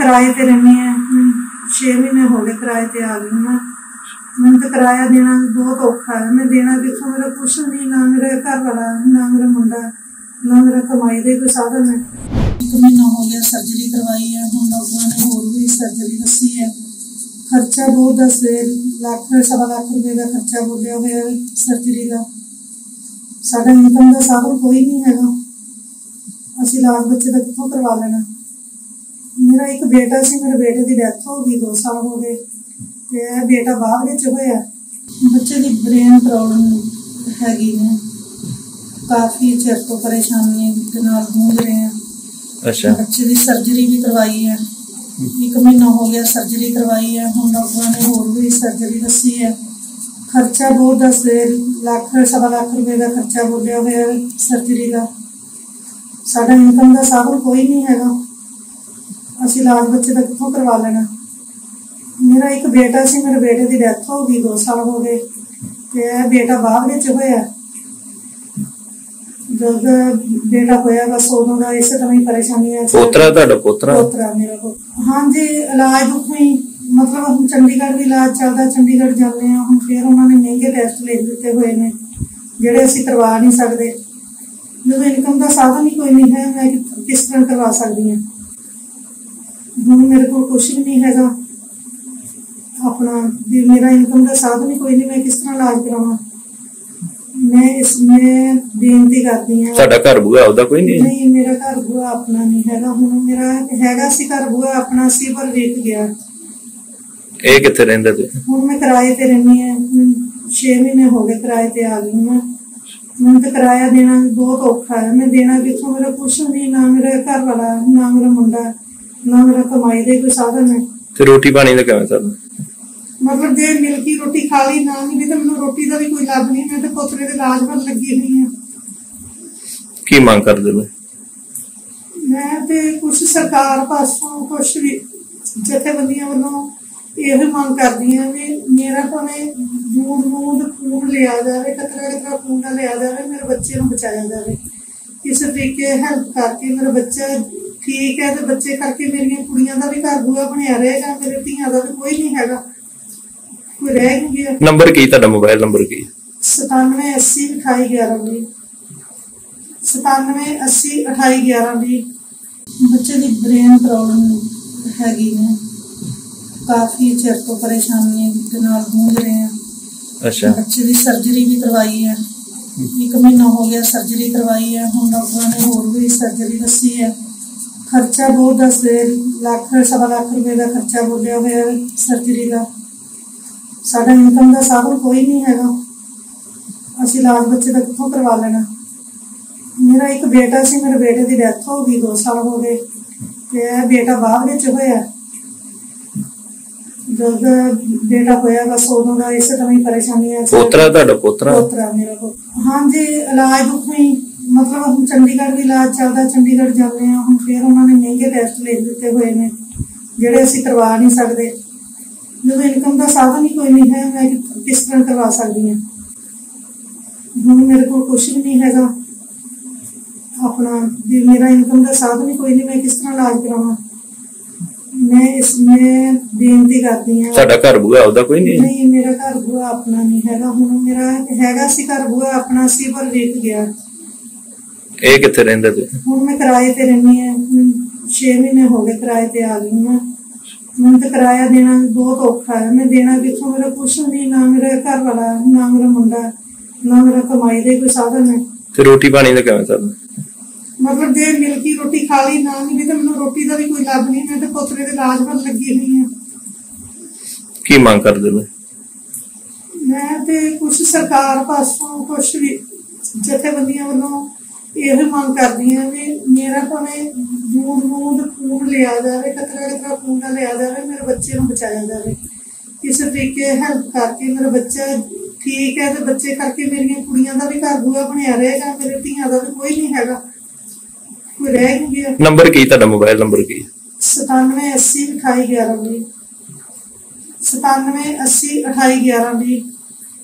किराए पे रहनी है, 6 महीने हो गए किराए पे आ गई मैं। मैंने तो किराया देना बहुत औखा है। मैं देना कितों, मेरा कुछ नहीं, ना मेरा घर वाला, ना मेरा मुंडा, ना मेरा कमाई का कोई साधन है। 1 महीना हो गया सर्जरी करवाई है, हम डॉक्टर ने होर भी सर्जरी दसी है। खर्चा बहुत 10 लाख 1.25 लाख रुपए का खर्चा बोलिया हुआ है सर्जरी का। साडा इनकम का साधन कोई नहीं है, असं इलाज बच्चे का कितों करवा लेना। मेरा एक बेटा से, मेरे बेटे की डेथ हो गई 2 साल हो गए, तो बेटा बाहर में होया। बच्चे की ब्रेन प्रॉब्लम हैगी ने, काफ़ी चिर तो परेशानी के नाल गूंज रहे हैं। अच्छा। बच्चे की सर्जरी भी करवाई है, 1 महीना हो गया सर्जरी करवाई है, हम डॉक्टर ने होर भी सर्जरी दसी है। खर्चा बहुत 10 लाख 1.25 लाख रुपए का खर्चा बोलिया हुआ है सर्जरी का। साडा इनकम का साधन कोई नहीं है, असं इलाज बच्चे का कितों करवा लेना। मेरा एक बेटा से, मेरे बेटे की डेथ हो गई 2 साल हो गए, तो बेटा बाहर में होया। जब बेटा होया बस उदों का इस तरह ही परेशानी है। पोतरा मेरा को, हाँ जी, इलाज उतों ही, मतलब हम चंडीगढ़ भी इलाज चलता, चंडीगढ़ जाते हैं हम, फिर उन्होंने महंगे टेस्ट लिख दिते हुए ने जेडे असीं करवा नहीं सकते। जब इनकम का साधन ही कोई नहीं है, मैं किस तरह करवा सकती हूँ। हुण मेरे को कुछ भी नहीं है अपना, भी मेरा इनकम का साधन ही कोई नहीं, मैं किस तरह इलाज करावां। मैं इसमें बेनती करती हूँ। साडा घर बुआ ओदा कोई नहीं? नहीं, मेरा घर बुआ अपना नहीं है। हुण मेरा हैगा सी घर बुआ अपना सी, पर विक गया। ਇਹ ਕਿੱਥੇ ਰਹਿੰਦੇ ਤੁਸੀਂ? ਹੁਣ मैं किराए पे रहनी है, 6 महीने हो गए किराए पे आ गई मैं। मैंने तो किराया देना बहुत औखा है। मैं देना कितों, मेरा कुछ नहीं, ना मेरा घर वाला, ना मेरा मुंडा, ना मेरा कमाई का कोई साधन है। ਤੇ ਰੋਟੀ ਪਾਣੀ ਦਾ ਕਿਵੇਂ ਸਾਡਾ? मतलब जे मिल की रोटी खा ली, ना मिली तो मैं रोटी का भी कोई लाभ नहीं। मैं तो पोतरे के इलाज पर लगी हुई है। ਕੀ ਮੰਗ ਕਰਦੇ ਹੋ? मैं तो कुछ सरकार पासों कुछ भी जथेबंदियां वालों यह मंग करदी हाँ भी मेरा भावें बूंद खून लिया जाए, कतरा खून ना लिया जाए, मेरे बच्चे को बचाया जाए। किसी तरीके हेल्प करके मेरा बच्चा ठीक है, तो बच्चे करके मेरिया कुड़ियां का भी घर बूआ बनया रहेगा, मेरे धियां का भी कोई नहीं है, कोई रह नहीं गया। नंबर की तुहाडा मोबाइल नंबर की? 97 80 28 11 20, 97 80 28 11 20। बच्चे की ब्रेन प्रॉब्लम हैगी ने, काफ़ी चिर तो परेशानी के नाल गूंज रहे हैं। अच्छा। बच्चे की सर्जरी भी करवाई है, 1 महीना हो गया सर्जरी करवाई है, हम डॉक्टर ने होर भी सर्जरी दसी है। खर्चा बहुत 10 लाख 1.25 लाख रुपए का खर्चा बोलिया हुआ है सर्जरी का। साडा इनकम का साधन कोई नहीं है, असं इलाज बच्चे का कितों करवा लेना। मेरा एक बेटा से, मेरे बेटे की डेथ हो गई 2 साल हो गए, तो बेटा बाहर में होया। जब बेटा होया बस उदों का इस तरह ही परेशानी है। पोतरा मेरा को, हाँ जी, इलाज उतों ही, मतलब हम चंडीगढ़ भी इलाज चलता, चंडीगढ़ जाते हैं हम, फिर उन्होंने महंगे टेस्ट लिख दिते हुए ने जेडे असीं करवा नहीं सकते। जब इनकम का साधन ही कोई नहीं है, मैं किस तरह करवा सकती हूँ। हुण मेरे को कुछ भी नहीं है अपना, भी मेरा इनकम का साधन ही कोई नहीं, मैं किस तरह इलाज करावां। मैं इसमें बेनती करती हूँ। साडा घर बुआ ओदा कोई नहीं? नहीं, मेरा घर बुआ अपना नहीं है। हुण मेरा हैगा सी घर बुआ अपना सी, पर विक गया। ਇਹ ਕਿੱਥੇ ਰਹਿੰਦੇ ਤੁਸੀਂ? ਹੁਣ मैं किराए पे रहनी है, 6 महीने हो गए किराए पे आ गई मैं। मैंने तो किराया देना बहुत औखा है। मैं देना कितों, मेरा कुछ नहीं, ना मेरा घर वाला, ना मेरा मुंडा, ना मेरा कमाई का कोई साधन है। ਤੇ ਰੋਟੀ ਪਾਣੀ ਦਾ ਕਿਵੇਂ ਸਾਡਾ? मतलब जे मिल की रोटी खा ली, ना मिली तो मैं रोटी का भी कोई लाभ नहीं। मैं तो पोतरे के इलाज पर लगी हुई है। ਕੀ ਮੰਗ ਕਰਦੇ ਹੋ? मैं तो कुछ सरकार पासों कुछ भी जथेबंदियां वालों यह मंग करदी हाँ भी मेरा भावें बूंद खून लिया जाए, कतरा खून ना लिया जाए, मेरे बच्चे को बचाया जाए। किसी तरीके हेल्प करके मेरा बच्चा ठीक है, तो बच्चे करके मेरिया कुड़ियां का भी घर बूआ बनया रहेगा, मेरे धियां का भी कोई नहीं है, कोई रह नहीं गया। नंबर की तुहाडा मोबाइल नंबर की? 97 80 28 11 20, 97 80 28 11 20।